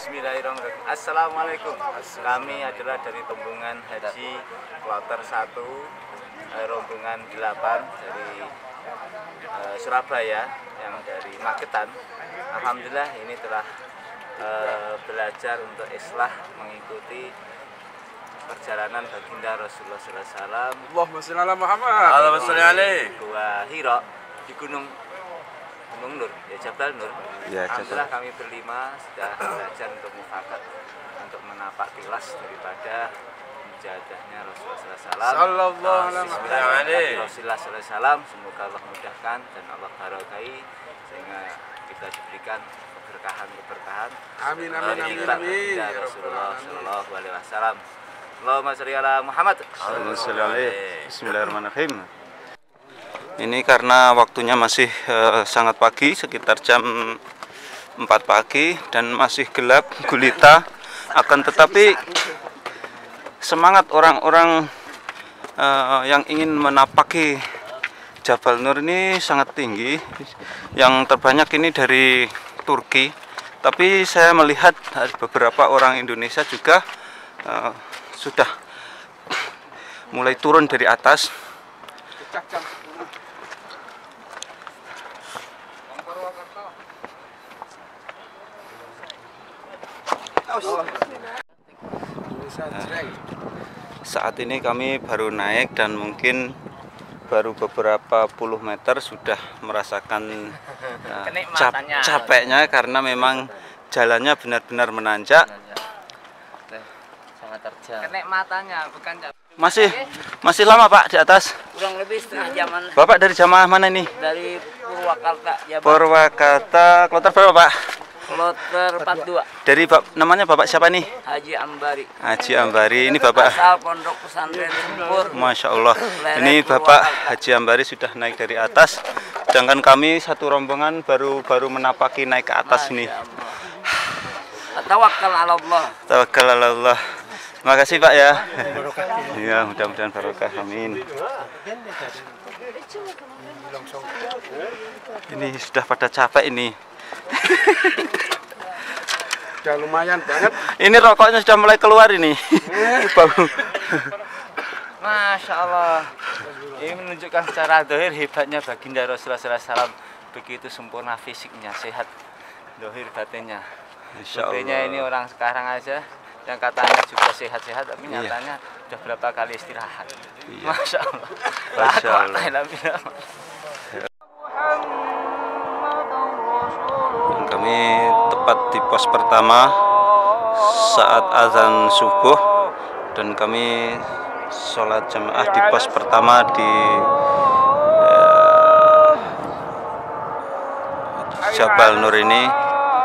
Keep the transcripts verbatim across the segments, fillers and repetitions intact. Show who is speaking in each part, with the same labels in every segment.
Speaker 1: Bismillahirrahmanirrahim. Assalamualaikum. Kami adalah dari rombongan haji kloter satu, rombongan delapan dari uh, Surabaya yang dari Magetan. Alhamdulillah ini telah uh, belajar untuk islah mengikuti perjalanan baginda Rasulullah sallallahu alaihi wasallam.
Speaker 2: Allahumma sholli ala Muhammad.
Speaker 3: Allahumma sholli alaihi.
Speaker 1: Gua Hira di Gunung Gunung Nur, ya Jabal Nur.
Speaker 3: Ya,
Speaker 1: Alhamdulillah kami berlima sudah belajar untuk mufakat untuk menapak tilas daripada mujahadahnya Rasulullah sallallahu alaihi wasallam. Rasulullah sallallahu alaihi wasallam, semoga Allah mudahkan dan Allah barakahi sehingga kita diberikan keberkahan-keberkahan.
Speaker 2: Amin amin amin amin.
Speaker 1: Ya Rasulullah sallallahu alaihi wasallam. Allahumma sholli ala Muhammad.
Speaker 3: Allahumma sholli alaihi. Bismillahirrahmanirrahim. Ini karena waktunya masih uh, sangat pagi, sekitar jam empat pagi dan masih gelap gulita. Akan tetapi semangat orang-orang uh, yang ingin menapaki Jabal Nur ini sangat tinggi. Yang terbanyak ini dari Turki. Tapi saya melihat beberapa orang Indonesia juga uh, sudah mulai turun dari atas. Nah, saat ini kami baru naik dan mungkin baru beberapa puluh meter sudah merasakan uh, cap capeknya karena memang jalannya benar-benar menanjak.
Speaker 4: Sangat terjal.
Speaker 1: Kenek matanya, bukan
Speaker 3: Masih masih lama Pak di atas?
Speaker 4: Kurang lebih setengah jaman.
Speaker 3: Bapak dari jamaah mana ini?
Speaker 4: Dari Purwakarta, ya Pak.
Speaker 3: Purwakarta, kloter berapa Pak?
Speaker 4: Kloter empat puluh dua.
Speaker 3: Dari bap, namanya Bapak siapa nih?
Speaker 4: Haji Ambari.
Speaker 3: Haji Ambari, ini Bapak.
Speaker 4: Asal Pondok Pesantren Sempur.
Speaker 3: Masya Allah. Ini Bapak Haji Ambari sudah naik dari atas. Sedangkan kami satu rombongan baru baru menapaki naik ke atas ini.
Speaker 4: Tawakkal ala Allah.
Speaker 3: Tawakkal ala Allah. Terima kasih Pak ya. Ya, mudah-mudahan barokah. Amin. Ini sudah pada capek ini.
Speaker 2: Sudah lumayan banget.
Speaker 3: Ini rokoknya sudah mulai keluar ini. Bau.
Speaker 1: Masya Allah. Ini menunjukkan secara zahir hebatnya baginda Rasulullah sallallahu alaihi wasallam, begitu sempurna fisiknya, sehat zahir batinnya. Buktinya ini orang sekarang aja yang katanya juga sehat-sehat tapi
Speaker 3: iya.
Speaker 1: nyatanya sudah berapa kali istirahat.
Speaker 3: Iya.
Speaker 1: Masya Allah.
Speaker 3: Masya Allah. Kami tepat di pos pertama saat azan subuh dan kami sholat jamaah di pos pertama di uh, Jabal Nur ini.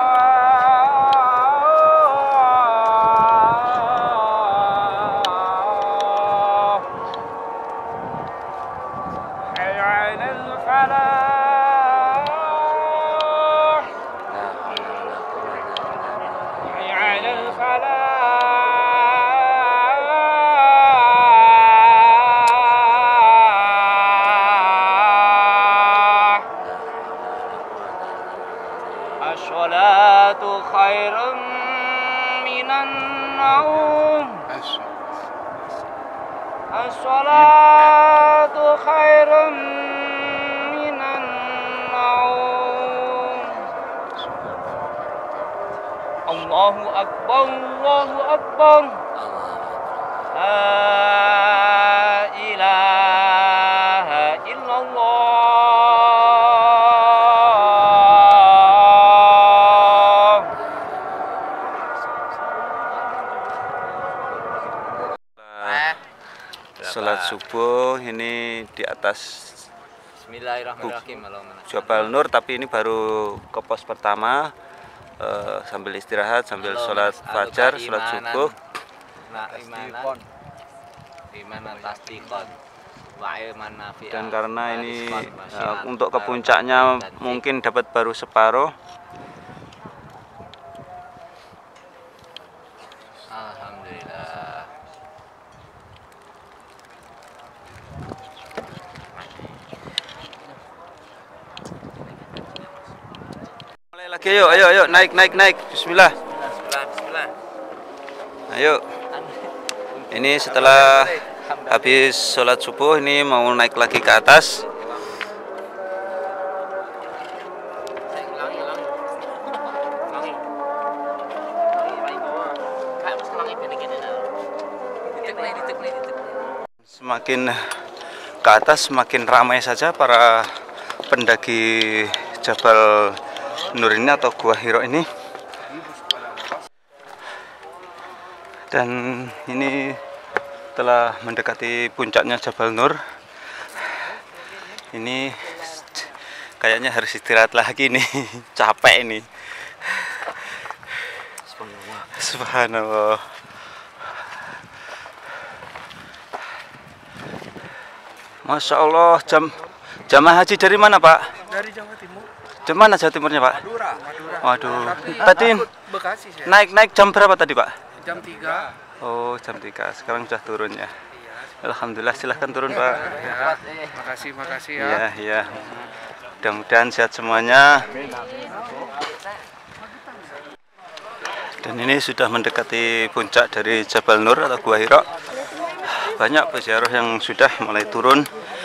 Speaker 1: As-salatu khairun minan naum. As-salatu khairun minan naum. Allahu akbar, Allahu akbar. La ilaha illallah.
Speaker 3: Salat subuh ini di atas
Speaker 1: Bismillahirrahmanirrahim.
Speaker 3: Jabal Nur, tapi ini baru ke pos pertama uh, sambil istirahat, sambil sholat fajar, sholat subuh. Dan karena ini uh, untuk ke puncaknya mungkin dapat baru separuh.
Speaker 1: Alhamdulillah.
Speaker 3: Mulai lagi, ayo, ayo, ayo, naik, naik, naik. Bismillah.
Speaker 1: Bismillah.
Speaker 3: Ayo. Ini setelah habis sholat subuh ini mau naik lagi ke atas. Semakin ke atas semakin ramai saja para pendaki Jabal Nur ini atau Gua Hiro ini. Dan ini telah mendekati puncaknya Jabal Nur. Ini kayaknya harus istirahat lagi nih. Capek ini. Subhanallah. Masya Allah, jam jamaah haji dari mana Pak?
Speaker 2: Dari Jawa Timur.
Speaker 3: Jam mana Jawa Timurnya Pak?
Speaker 2: Madura. Madura.
Speaker 3: Waduh.
Speaker 2: Tapi
Speaker 3: Tadi
Speaker 2: Bekasi saya.
Speaker 3: naik naik jam berapa tadi Pak?
Speaker 2: Jam tiga.
Speaker 3: Oh jam tiga. Sekarang sudah turun ya. Alhamdulillah, silahkan turun Pak.
Speaker 2: Ya, makasih makasih ya.
Speaker 3: Iya iya. Mudah-mudahan sehat semuanya. Dan ini sudah mendekati puncak dari Jabal Nur atau Gua Hiro. Banyak peziarah yang sudah mulai turun.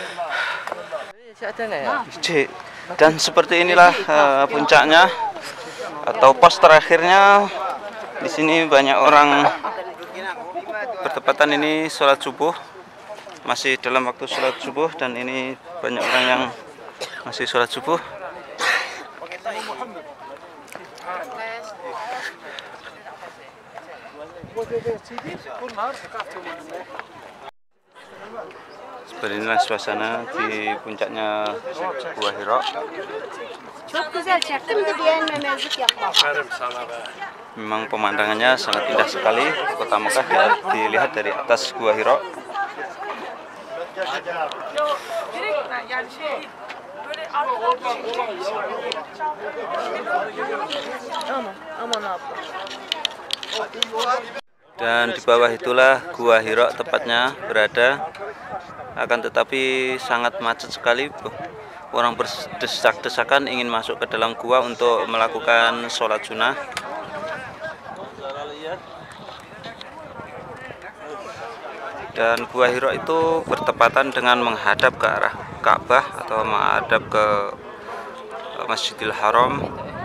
Speaker 3: Cik. Dan seperti inilah uh, puncaknya atau pos terakhirnya. Di sini banyak orang bertepatan ini sholat subuh, masih dalam waktu sholat subuh, dan ini banyak orang yang masih sholat subuh. Seperti inilah suasana di puncaknya Gua Hiro.
Speaker 5: Çok güzel çektim de beğenmemezlik yapma.
Speaker 3: Memang pemandangannya sangat indah sekali. Kota Mekah dilihat dari atas Gua Hiro. Dan di bawah itulah Gua Hiro tepatnya berada. Akan tetapi sangat macet sekali. Orang berdesak-desakan ingin masuk ke dalam gua untuk melakukan sholat sunnah. Dan Gua Hiro itu bertepatan dengan menghadap ke arah Ka'bah atau menghadap ke Masjidil Haram.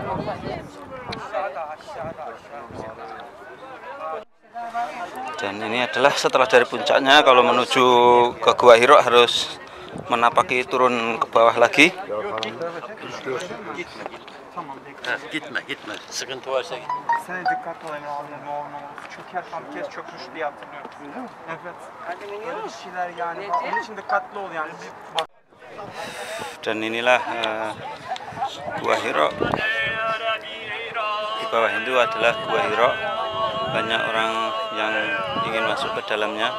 Speaker 3: Dan ini adalah setelah dari puncaknya, kalau menuju ke Gua Hiro harus menapaki turun ke bawah lagi.
Speaker 6: Gitme gitme. Sıkıntı varsa git.
Speaker 7: Sen dikkatli ol Emre abi, ne olur ne olur. Çökerken bir kez çökmüş diye hatırlıyorum. Evet. Böyle bir şeyler yani. Onun için dikkatli ol yani. Bir bak.
Speaker 3: Dan inilah uh, Gua Hiro. Di bawah itu adalah Gua Hiro. Banyak orang yang ingin masuk ke dalamnya.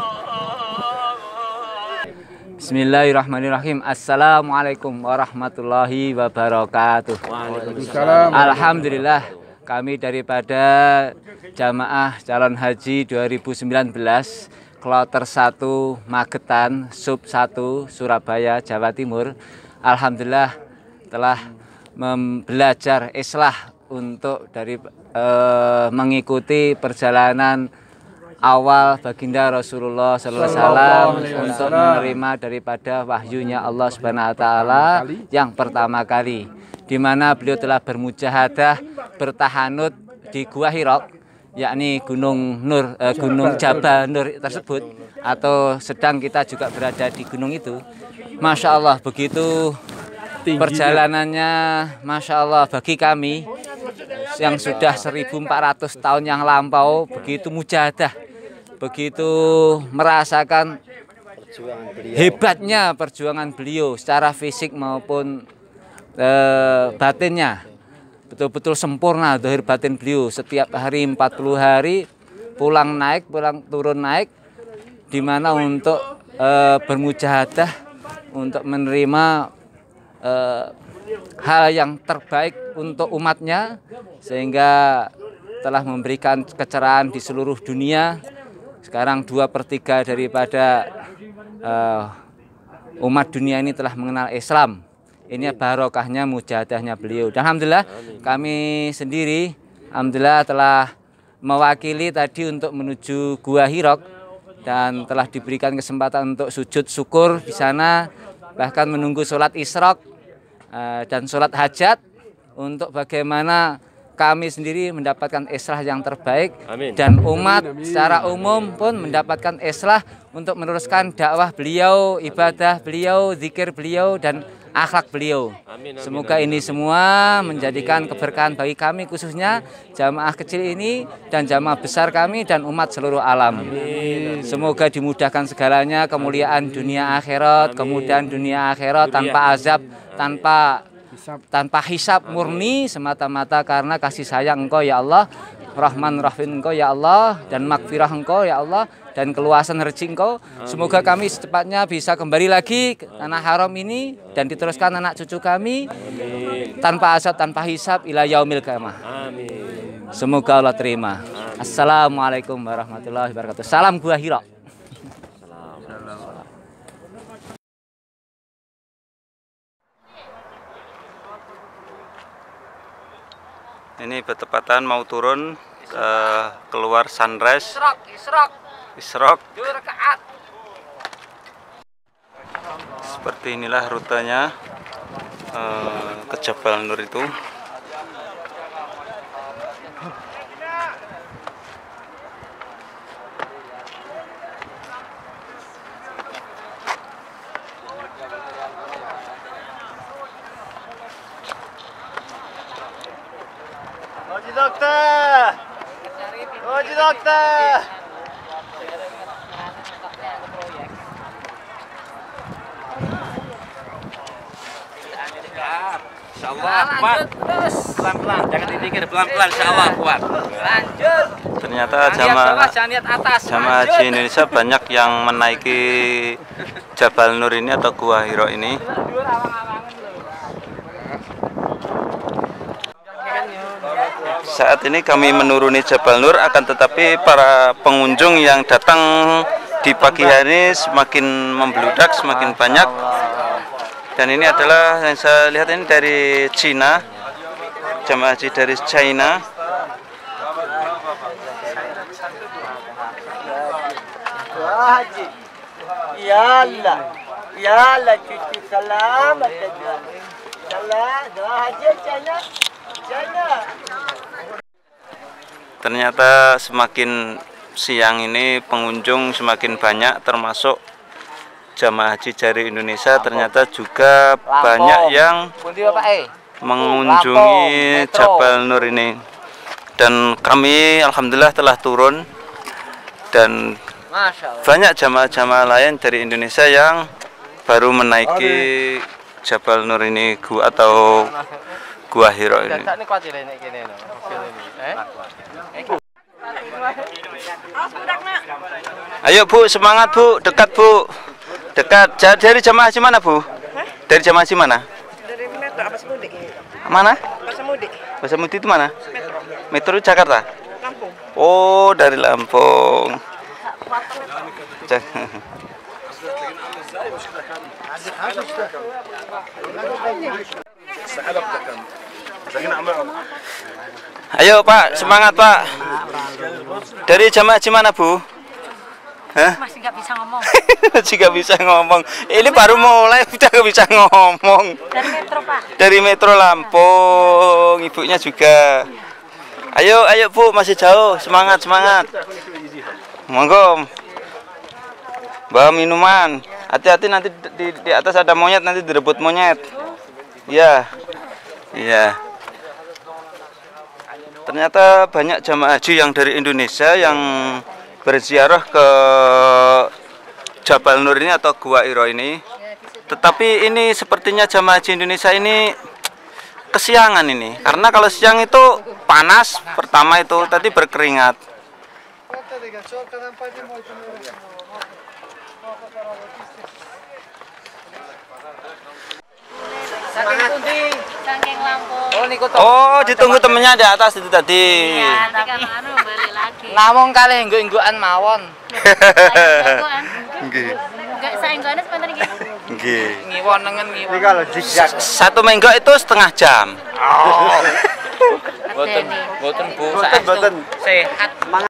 Speaker 4: Bismillahirrahmanirrahim. Assalamualaikum warahmatullahi wabarakatuh.
Speaker 2: Waalaikumsalam.
Speaker 4: Alhamdulillah, kami daripada Jamaah Calon Haji dua ribu sembilan belas Kloter satu Magetan, Sub satu Surabaya, Jawa Timur. Alhamdulillah telah belajar islah untuk dari eh, mengikuti perjalanan awal baginda Rasulullah Sallallahu Alaihi Wasallam untuk menerima daripada wahyunya Allah Subhanahu Wa Taala yang pertama kali, di mana beliau telah bermujahadah bertahanut di Gua Hiro, yakni Gunung Nur, eh, Gunung Jabal Nur tersebut, atau sedang kita juga berada di gunung itu. Masya Allah, begitu perjalanannya, Masya Allah, bagi kami yang sudah seribu empat ratus tahun yang lampau, begitu mujahadah, begitu merasakan hebatnya perjuangan beliau secara fisik maupun e, batinnya. Betul-betul sempurna zahir batin beliau. Setiap hari empat puluh hari pulang naik, pulang turun naik, di mana untuk e, bermujahadah untuk menerima e, hal yang terbaik untuk umatnya, sehingga telah memberikan kecerahan di seluruh dunia. Sekarang dua per tiga daripada uh, umat dunia ini telah mengenal Islam. Ini barokahnya mujahadahnya beliau. Dan alhamdulillah kami sendiri alhamdulillah telah mewakili tadi untuk menuju Gua Hirok dan telah diberikan kesempatan untuk sujud syukur di sana, bahkan menunggu sholat isyraq dan sholat hajat untuk bagaimana kami sendiri mendapatkan islah yang terbaik. Amin. Dan umat secara umum pun mendapatkan islah untuk meneruskan dakwah beliau, ibadah beliau, zikir beliau, dan akhlak beliau. Amin, amin, Semoga amin, ini amin. semua menjadikan keberkahan bagi kami, khususnya jamaah kecil ini dan jamaah besar kami dan umat seluruh alam. Amin. Semoga dimudahkan segalanya, kemuliaan dunia akhirat, kemudian dunia akhirat tanpa azab, tanpa tanpa hisab, murni semata-mata karena kasih sayang Engkau ya Allah, Rahman Rahim Engkau ya Allah, dan makfirah Engkau ya Allah, dan keluasan rezeki Engkau. Semoga kami secepatnya bisa kembali lagi ke tanah haram ini dan diteruskan anak cucu kami. Amin. Tanpa azab, tanpa hisab ila yaumil qiyamah. Amin. Semoga Allah terima. Amin. Assalamualaikum warahmatullahi wabarakatuh. Salam Gua Hirok.
Speaker 3: Ini bertepatan mau turun uh, keluar sunrise. Isyraq, Isyraq. Isyraq. Seperti inilah rutenya uh, ke Jabal Nur itu.
Speaker 6: Dokter, Oji dokter. Insyaallah kuat. Pelan-pelan, jangan dipikir, pelan-pelan insyaallah kuat. Lanjut.
Speaker 3: Ternyata jamaah jamaah haji Indonesia banyak yang menaiki Jabal Nur ini atau Gua Hiro ini. Saat ini kami menuruni Jabal Nur, akan tetapi para pengunjung yang datang di pagi hari semakin membludak, semakin banyak. Dan ini adalah yang saya lihat ini dari Cina, jamaah haji dari China.
Speaker 6: Haji, ya Allah, ya Allah, cuci selamat saja. Salah, doa haji China, China.
Speaker 3: Ternyata semakin siang ini pengunjung semakin banyak, termasuk jamaah haji dari Indonesia. Ternyata juga banyak yang mengunjungi Jabal Nur ini. Dan kami alhamdulillah telah turun, dan banyak jamaah-jamaah lain dari Indonesia yang baru menaiki Jabal Nur ini, gua atau Gua Hiro ini. Ayo Bu, semangat Bu, dekat Bu, dekat. Dari jamaah haji mana Bu? Dari jamaah haji mana?
Speaker 8: Dari Metro Pasamudi.
Speaker 3: Mana?
Speaker 8: Pasamudi.
Speaker 3: Pasamudi itu mana? Metro. Metro Jakarta.
Speaker 8: Lampung.
Speaker 3: Oh, dari Lampung. Ayo Pak, semangat Pak. Dari jamaah haji mana Bu? Hah?
Speaker 5: Masih nggak bisa ngomong.
Speaker 3: Masih nggak bisa ngomong. Ini baru mulai udah nggak bisa ngomong.
Speaker 5: Dari Metro Pak.
Speaker 3: Dari Metro Lampung, ibunya juga. Ayo, ayo Bu, masih jauh. Semangat, semangat. Monggo. Bawa minuman. Hati-hati nanti di, di atas ada monyet, nanti direbut monyet. Iya. Iya. Ternyata banyak jamaah haji yang dari Indonesia yang berziarah ke Jabal Nur ini atau Gua Hiro ini. Tetapi ini sepertinya jamaah haji Indonesia ini kesiangan ini. Karena kalau siang itu panas, pertama itu tadi berkeringat.
Speaker 5: Saking Lampung.
Speaker 3: Oh, ditunggu temennya di atas itu tadi.
Speaker 5: Iya, tapi anu balik lagi.
Speaker 4: Namung kali enggo-enggoan mawon.
Speaker 3: Nggih.
Speaker 5: Enggak saenggone sebentar iki.
Speaker 3: Nggih.
Speaker 4: Ngiwon nengen ngiwon.
Speaker 3: Satu minggu itu setengah jam. Oh.
Speaker 6: Boten, boten Bu,
Speaker 3: Boten, boten.
Speaker 6: sehat.